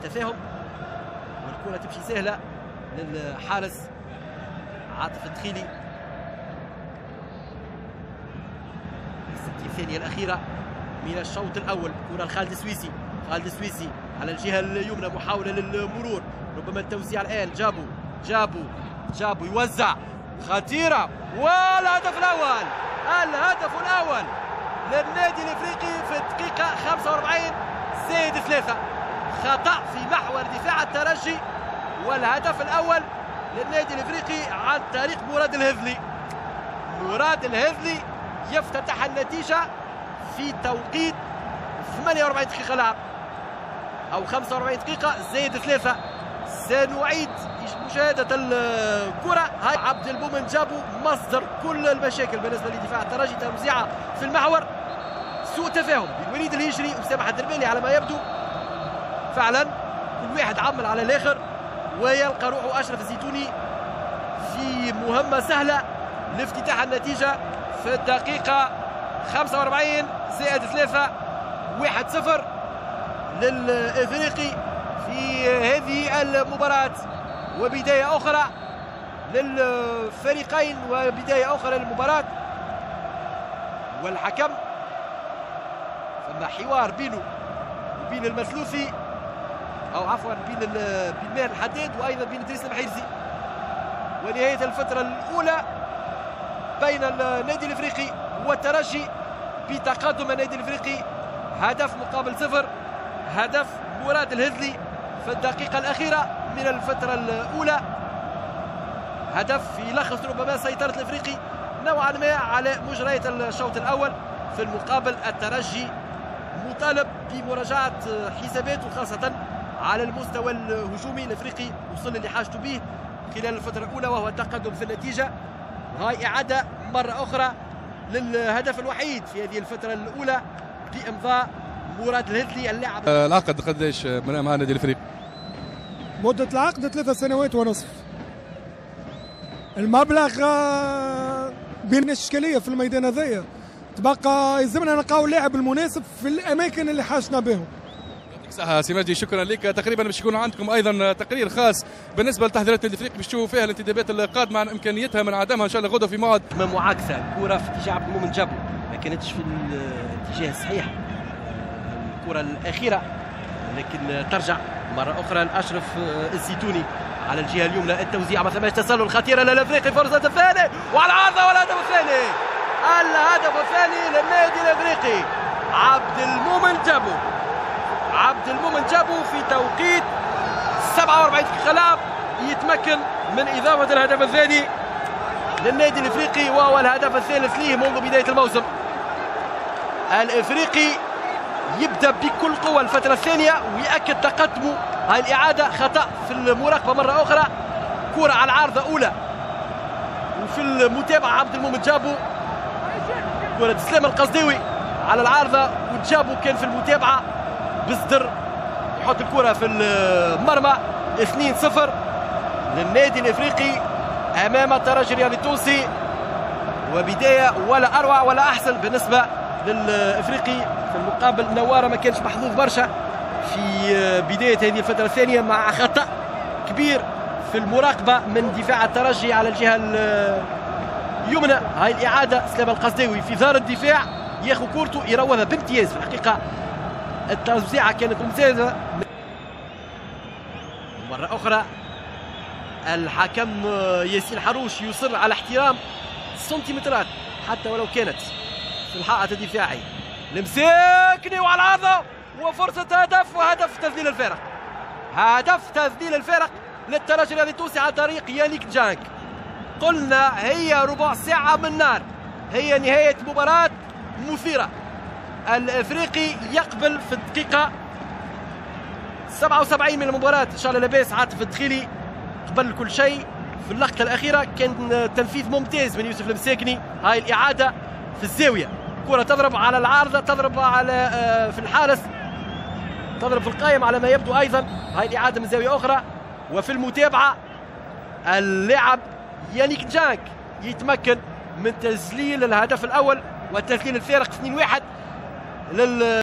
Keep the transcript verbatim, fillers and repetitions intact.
التفاهم، والكرة تمشي سهلة للحارس عاطف الدخيلي. الستين ثانية الأخيرة من الشوط الأول، كرة لخالد السويسي، خالد السويسي على الجهة اليمنى، محاولة للمرور، ربما التوزيع الآن. جابوا جابوا جابوا يوزع، خطيرة، والهدف الأول، الهدف الأول للنادي الإفريقي في الدقيقة خمسة وأربعين زائد ثلاثة. خطأ في محور دفاع الترجي، والهدف الأول للنادي الإفريقي عن طريق مراد الهذلي. مراد الهذلي يفتتح النتيجة في توقيت ثمانية وأربعين دقيقة لعب، أو خمسة وأربعين دقيقة زائد ثلاثة. سنعيد مشاهدة الكرة. هاي عبد المؤمن جابوا مصدر كل المشاكل بالنسبة لدفاع الترجي، توزيعة في المحور، سوء تفاهم بين وليد الهجري وسامح الدربالي على ما يبدو. فعلا كل واحد عمل على الآخر، ويلقى روحه أشرف الزيتوني في مهمة سهلة لافتتاح النتيجة في الدقيقة خمسة وأربعين زائد ثلاثة. واحد صفر للإفريقي في هذه المباراة، وبداية أخرى للفريقين وبداية أخرى للمباراة. والحكم ثم حوار بينه وبين المثلوثي، أو عفوا بين بين ماهر الحداد وأيضا بين إدريس المحيرزي. ونهاية الفترة الأولى بين النادي الإفريقي والترجي بتقدم النادي الإفريقي هدف مقابل صفر. هدف مراد الهذلي في الدقيقة الأخيرة من الفترة الأولى، هدف يلخص ربما سيطرة الإفريقي نوعا ما على مجريات الشوط الأول. في المقابل الترجي مطالب بمراجعة حساباته، خاصة على المستوى الهجومي. الإفريقي وصل اللي حاجته به خلال الفترة الأولى، وهو التقدم في النتيجة. هاي إعادة مرة أخرى للهدف الوحيد في هذه الفترة الأولى بإمضاء مراد الهذلي اللاعب. العقد قديش مع النادي الإفريقي؟ مدة العقد ثلاثة سنوات ونصف. المبلغ بين إشكالية في الميدان هذايا، تبقى يلزمنا نلقاو اللاعب المناسب في الأماكن اللي حاجنا بهم. يعطيك الصحة سي مجدي، شكرا لك. تقريبا باش يكون عندكم أيضا تقرير خاص بالنسبة لتحضيرات النادي الإفريقي باش تشوفوا فيها الانتدابات القادمة عن إمكانيتها من عدمها إن شاء الله غدوة في موعد. معاكسة، كرة في اتجاه عبد المؤمن جابو ما كانتش في الاتجاه الصحيح الكرة الأخيرة، لكن ترجع مرة أخرى لأشرف الزيتوني على الجهة اليمنى. التوزيع ما ثماش تسلل، خطيرة للإفريقي، فرصة الثاني وعلى العارضة، والهدف الثاني، الهدف الثاني للنادي الإفريقي. عبد المؤمن جابو، عبد المؤمن جابو في توقيت سبعة وأربعين دقيقة لعب يتمكن من إضافة الهدف الثاني للنادي الإفريقي، وهو الهدف الثالث ليه منذ بداية الموسم. الإفريقي يبدأ بكل قوة الفترة الثانية ويأكد تقدمه. هاي الإعادة خطأ في المراقبة مرة أخرى، كرة على العارضة أولى، وفي المتابعة عبد المؤمن جابو، كرة سلام القصداوي على العارضة، وجابو كان في المتابعة بصدر يحط الكرة في المرمى. اثنين صفر للنادي الإفريقي أمام الترجي الرياضي التونسي، وبداية ولا أروع ولا أحسن بالنسبة للإفريقي. في المقابل نوارة ما كانش محظوظ برشا في بداية هذه الفترة الثانية، مع خطأ كبير في المراقبة من دفاع الترجي على الجهة اليمنى. هاي الإعادة سلام القصداوي في ظهر الدفاع ياخذ كورته يروضها بامتياز. في الحقيقة التوزيعة كانت ممتازة. مرة أخرى الحكم ياسين حروش يصر على احترام سنتيمترات حتى ولو كانت في الحائط الدفاعي. المساكني وعلى العارضة، وفرصة هدف، وهدف تسديد الفارق، هدف تسديد الفارق للترجي الرياضي التونسي عن طريق يانيك جانك. قلنا هي ربع ساعة من نار، هي نهاية مباراة مثيرة. الإفريقي يقبل في الدقيقة سبعة وسبعين من المباراة إن شاء الله لاباس عاطف الدخيلي قبل كل شيء. في اللقطة الأخيرة كان تنفيذ ممتاز من يوسف المساكني. هاي الإعادة في الزاوية، كرة تضرب على العارضة، تضرب على في الحارس، تضرب في القائم على ما يبدو أيضا. هاي الإعادة من زاوية أخرى، وفي المتابعة اللاعب يانيك جانك يتمكن من تسجيل الهدف الأول والتسجيل الفارق اثنين واحد لل